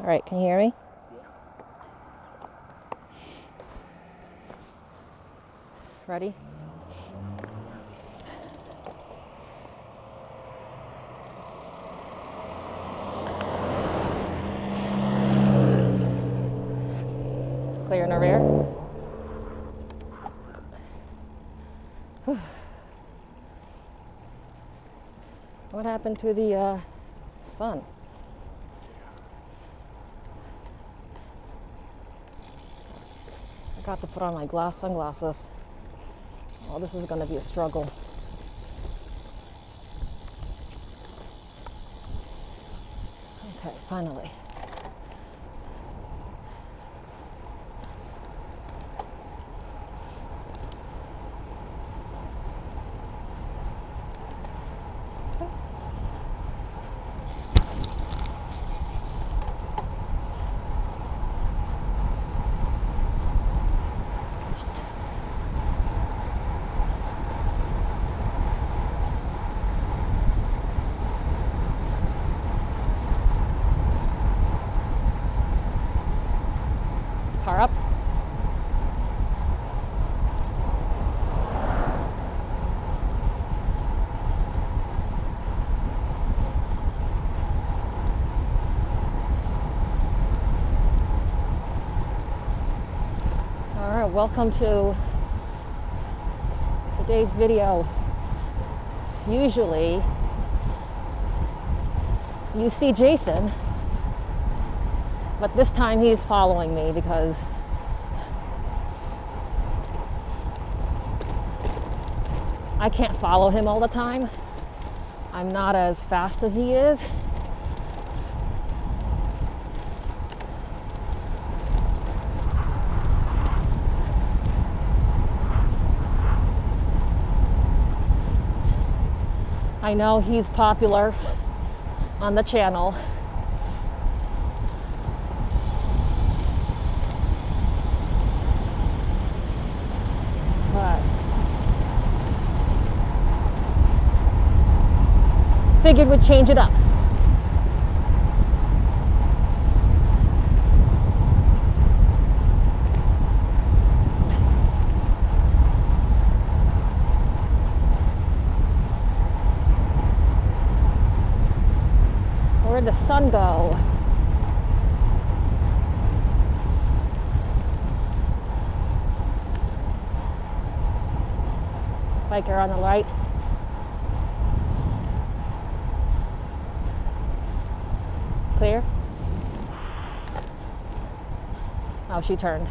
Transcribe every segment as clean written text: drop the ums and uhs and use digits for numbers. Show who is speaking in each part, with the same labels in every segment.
Speaker 1: right, can you hear me? Ready? Clear in the rear. What happened to the sun? I got to put on my sunglasses. Oh, this is going to be a struggle. Okay, finally. Car up. All right, welcome to today's video. Usually you see Jason, but this time he's following me because I can't follow him all the time. I'm not as fast as he is. I know he's popular on the channel. But figured we'd change it up. Where'd the sun go? Biker on the right. Clear? Oh, she turned.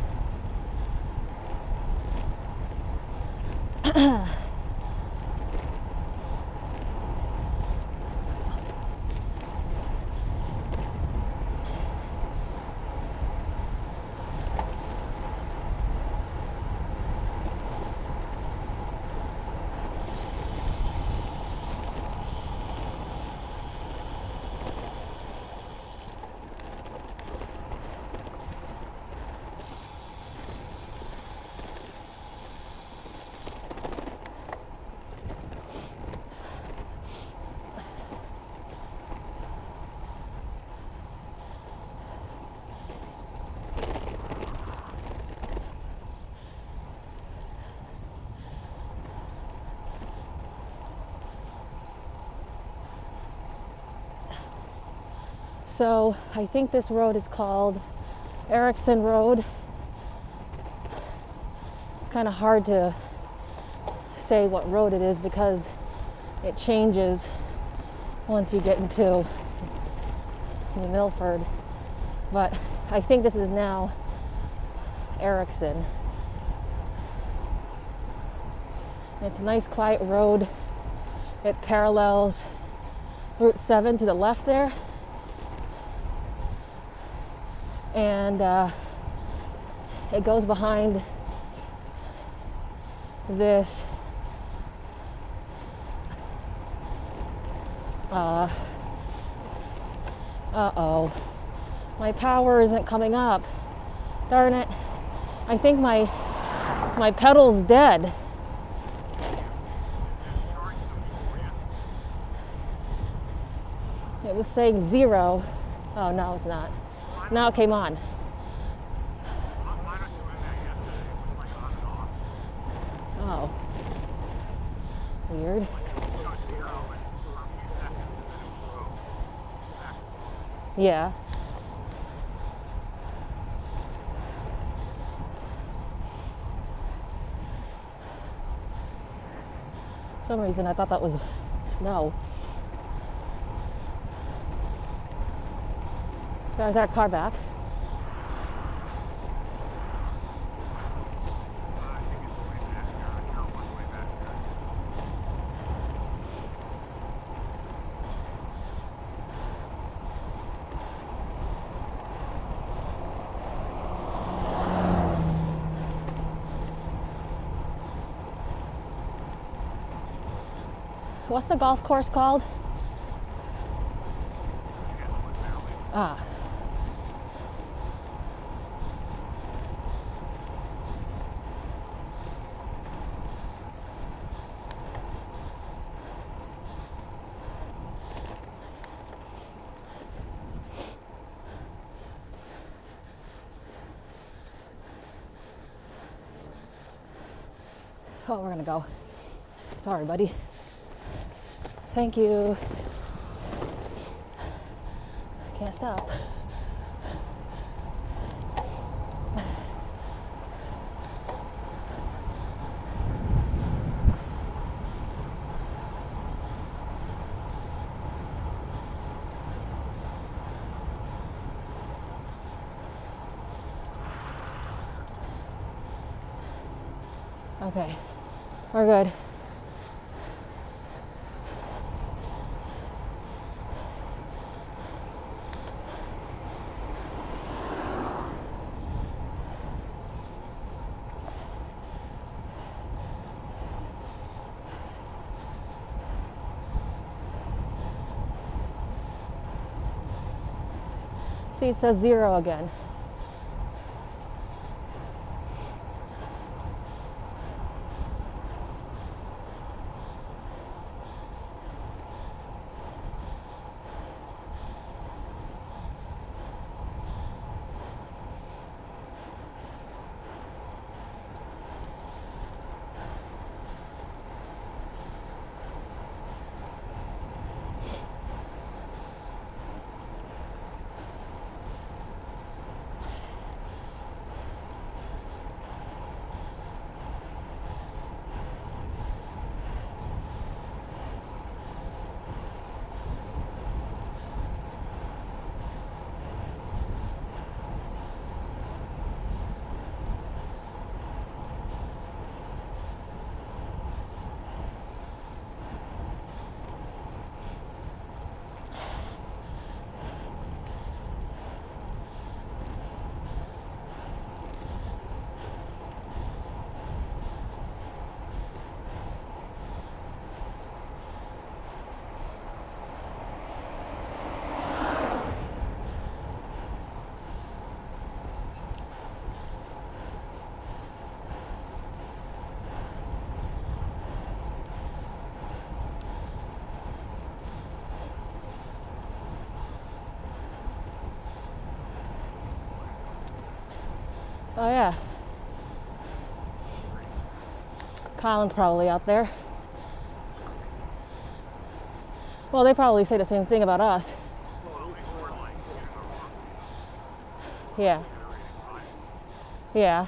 Speaker 1: So I think this road is called Erickson Road. It's kind of hard to say what road it is because it changes once you get into New Milford. But I think this is now Erickson. It's a nice quiet road. It parallels Route 7 to the left there. And it goes behind this uh-oh, my power isn't coming up. Darn it. I think my pedal's dead. It was saying 0. Oh, no, it's not. Now it came on. Oh. Weird. Yeah. For some reason I thought that was snow. There's our car back. What's the golf course called? Ah. Oh, we're gonna go. Sorry, buddy. Thank you. Can't stop. Okay, we're good. See, it says 0 again. Oh yeah. Colin's probably out there. Well, they probably say the same thing about us. Yeah. Yeah.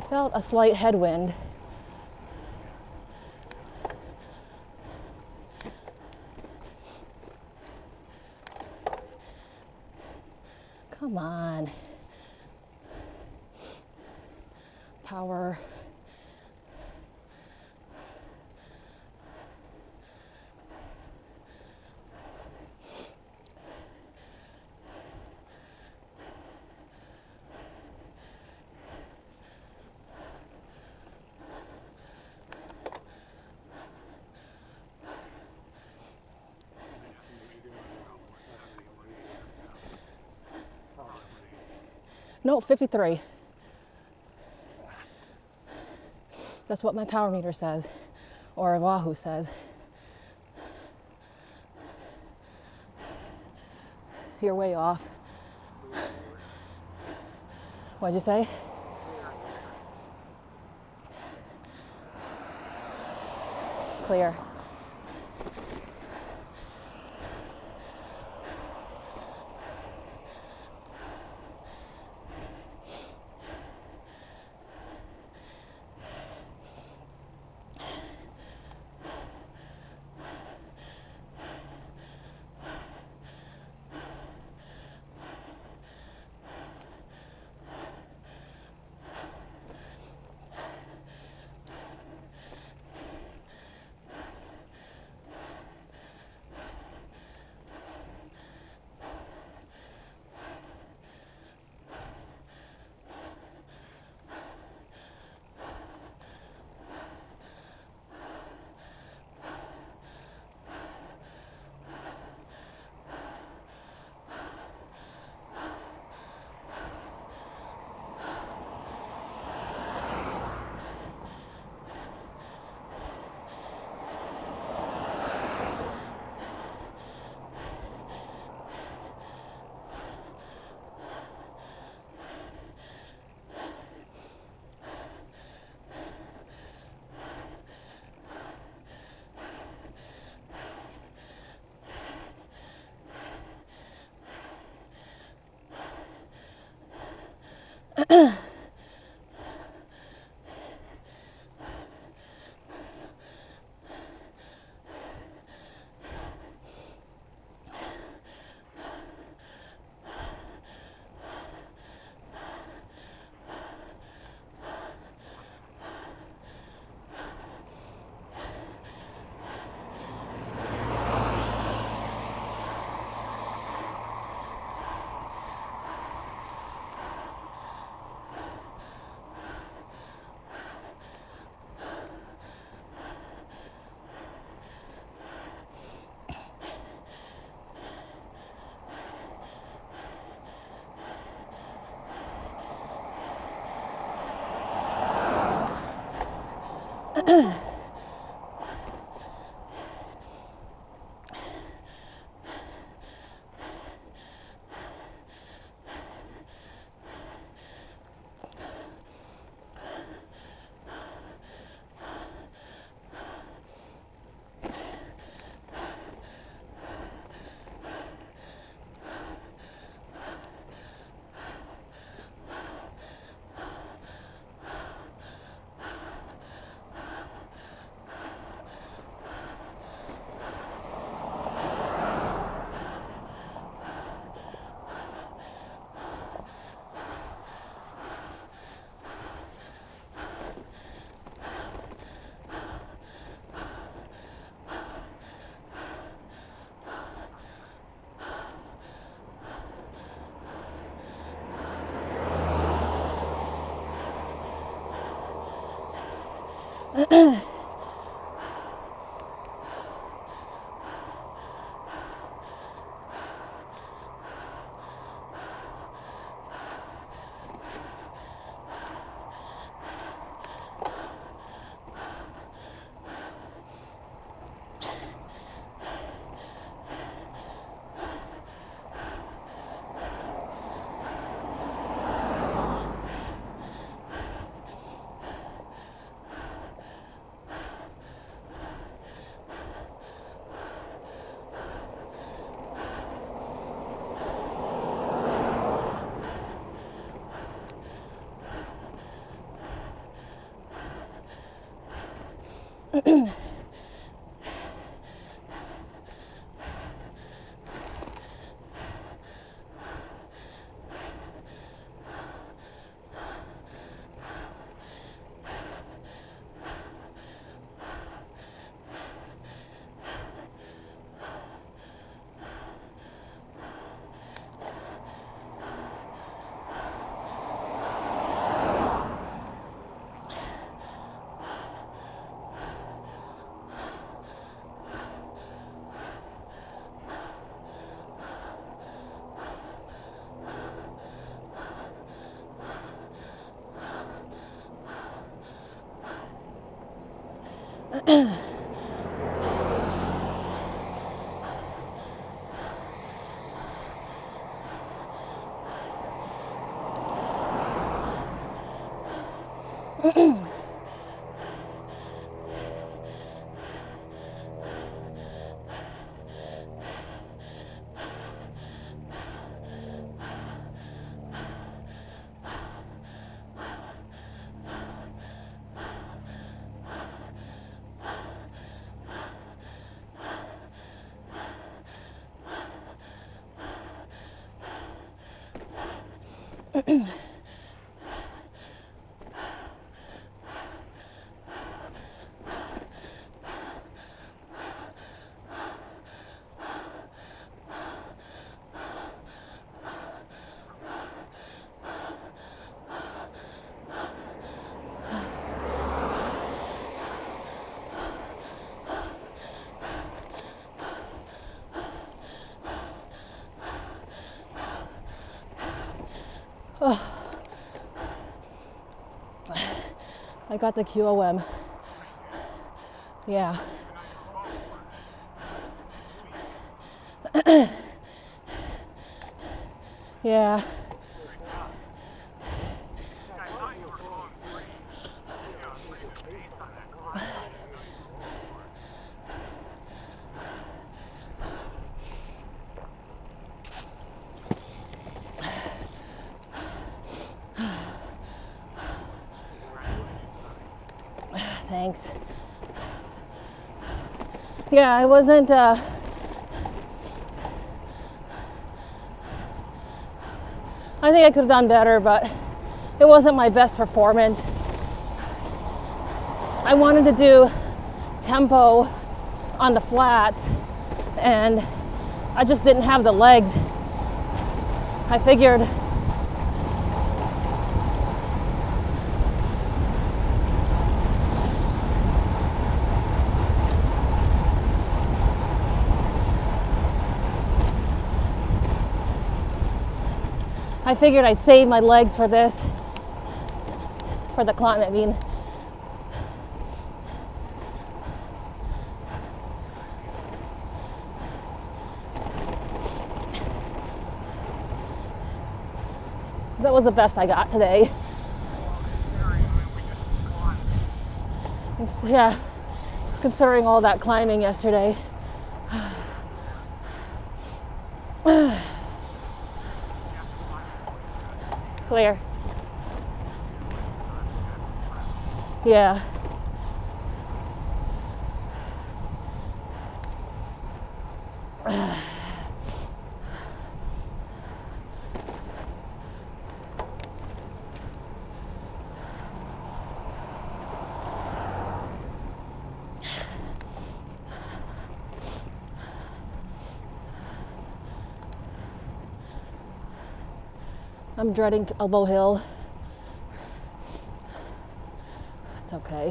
Speaker 1: Felt a slight headwind. Come on. Power. No, 53. That's what my power meter says, or Wahoo says. You're way off. What'd you say? Clear. Oh. I got the QOM. Yeah. Yeah. Thanks. Yeah, I wasn't, I think I could have done better, but it wasn't my best performance. I wanted to do tempo on the flats, and I just didn't have the legs. I figured I'd save my legs for this, for the climb, I mean. That was the best I got today. Yeah, considering all that climbing yesterday. Clear. Yeah. I'm dreading Elbow Hill. It's okay.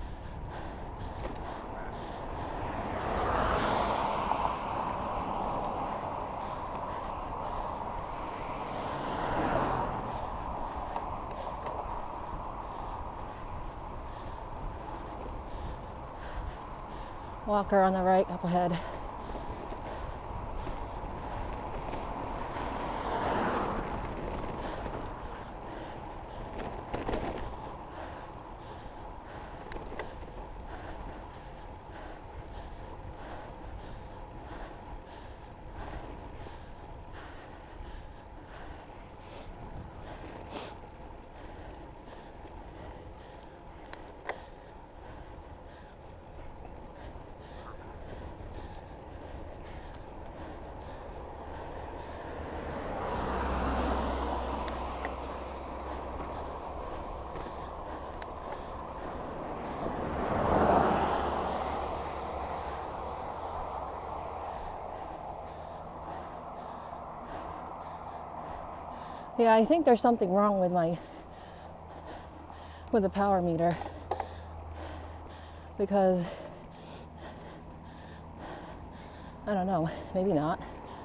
Speaker 1: Walker on the right, up ahead. Yeah, I think there's something wrong with the power meter, because I don't know, maybe not.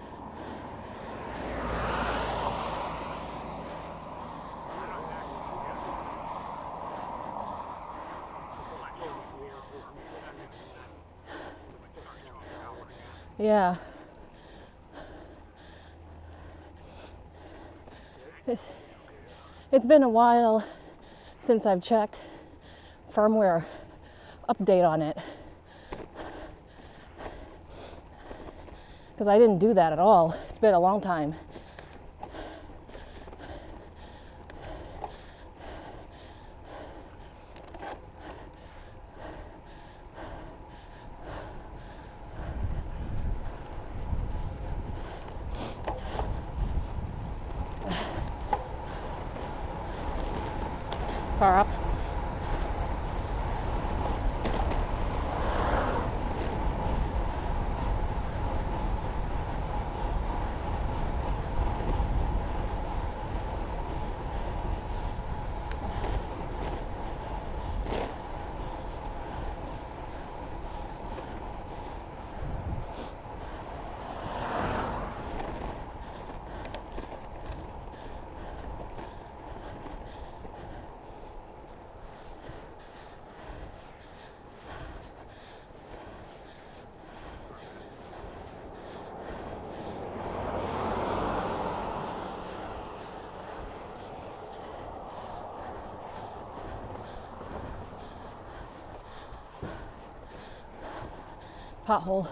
Speaker 1: Yeah. It's been a while since I've checked firmware update on it, because I didn't do that at all. It's been a long time. Far up. Pothole.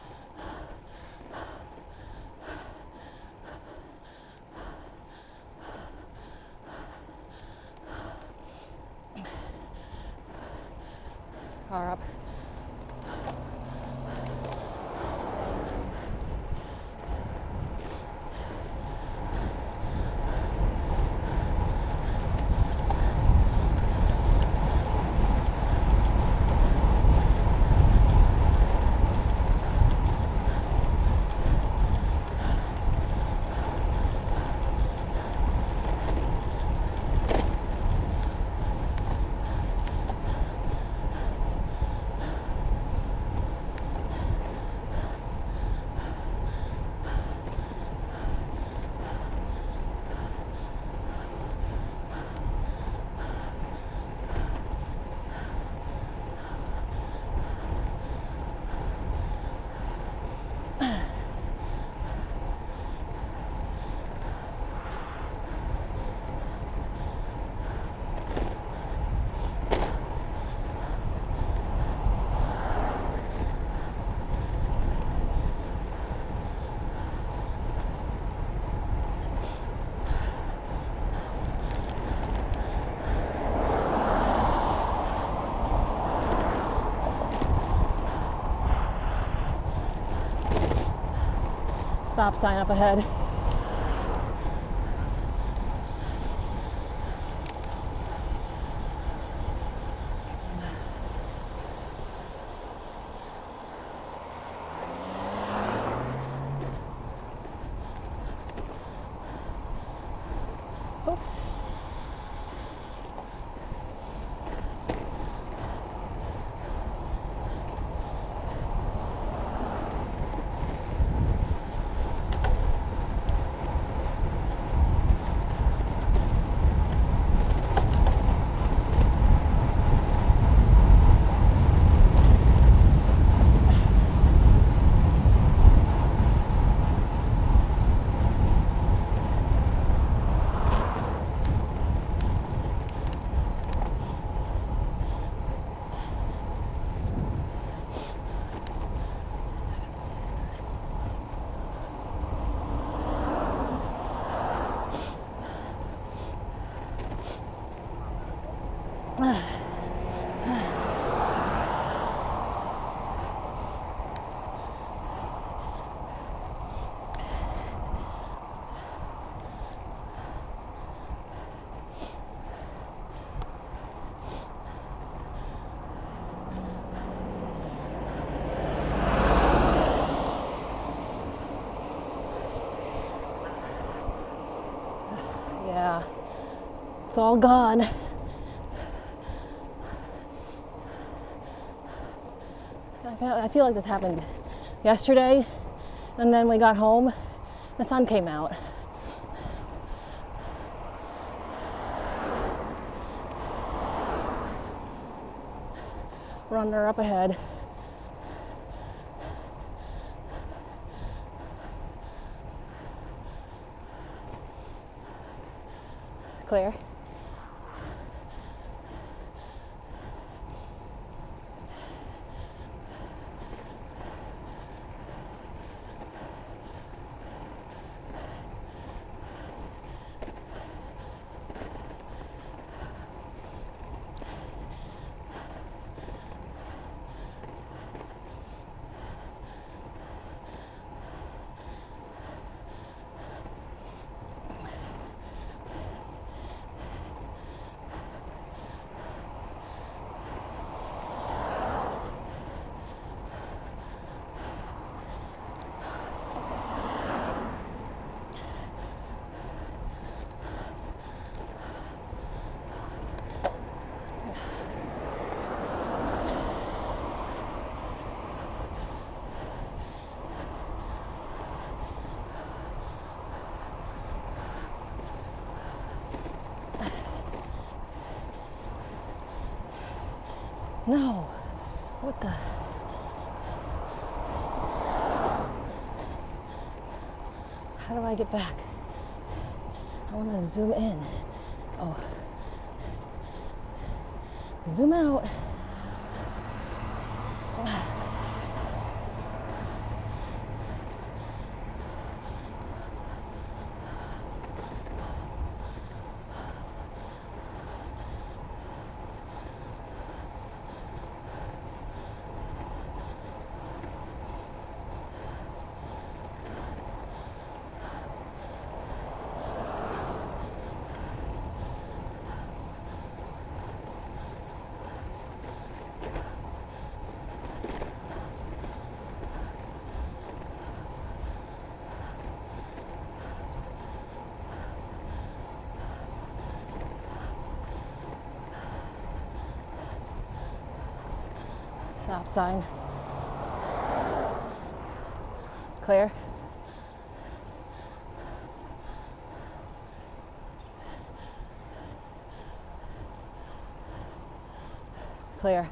Speaker 1: Far up. Stop sign up ahead. Oops. It's all gone. I feel like this happened yesterday, and then we got home, the sun came out. Runner up ahead. Clear. No, what the? How do I get back? I want to zoom in. Oh, zoom out. Stop sign. Clear. Clear.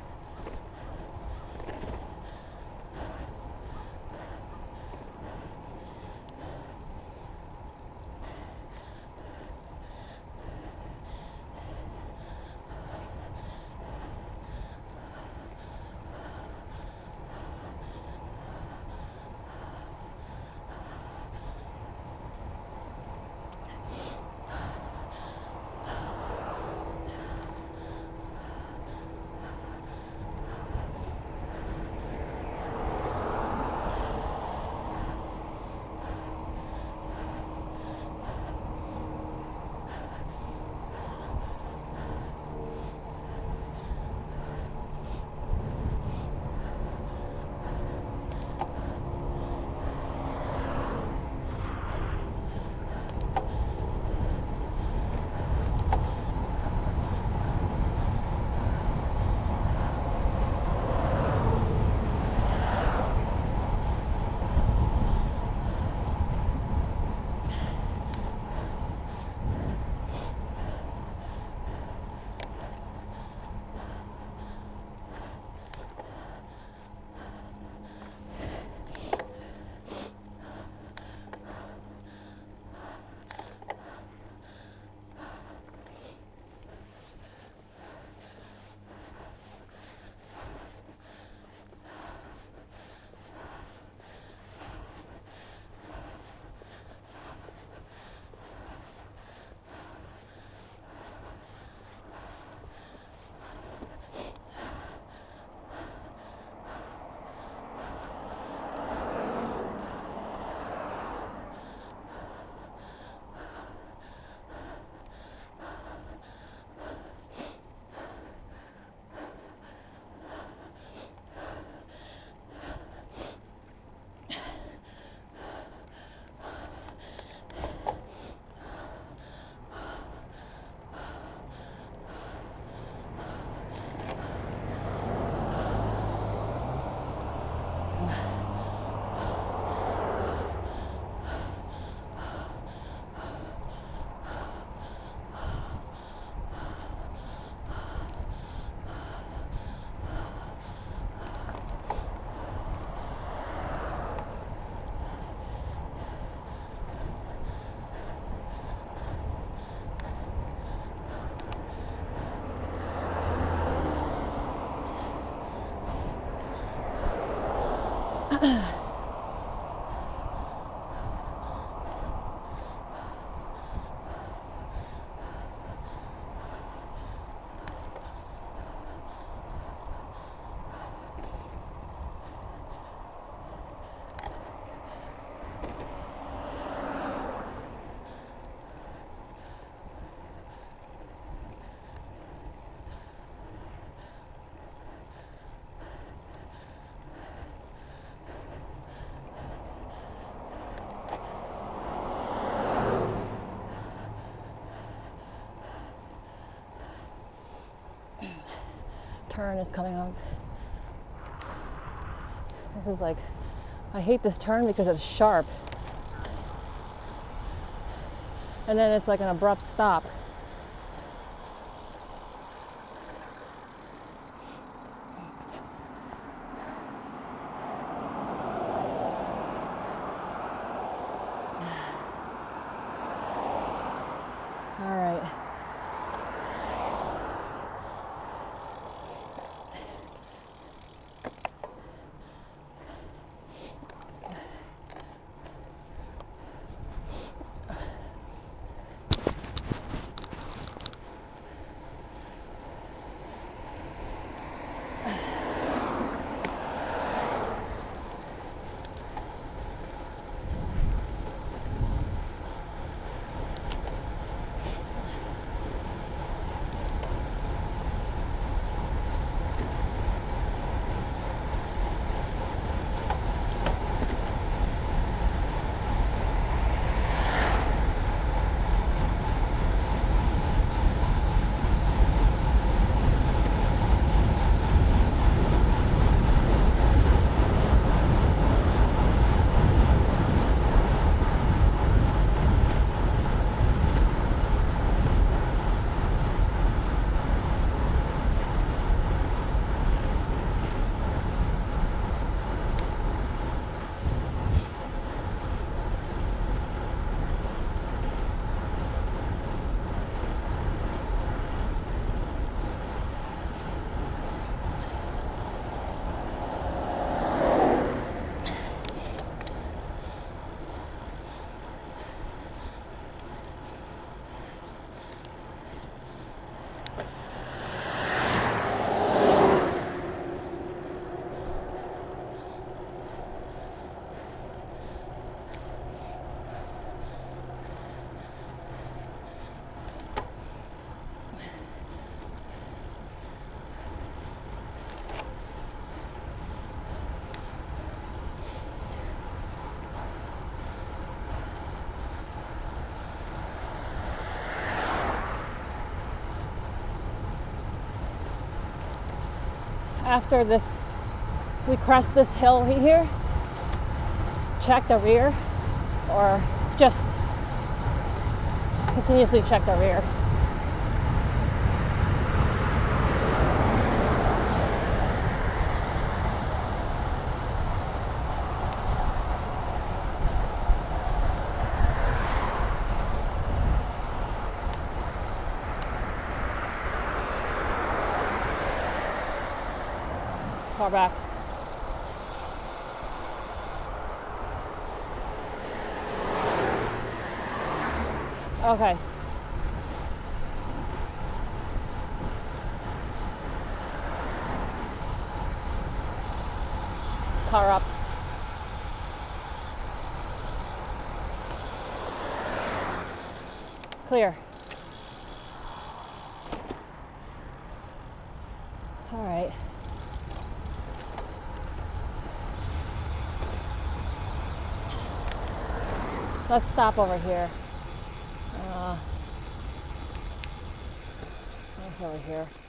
Speaker 1: Turn is coming up. This is like, I hate this turn because it's sharp. And then it's like an abrupt stop. All right. After this, we crest this hill here, check the rear, or just continuously check the rear. Car back. Okay. Car up. Clear. All right. Let's stop over here. What's over here?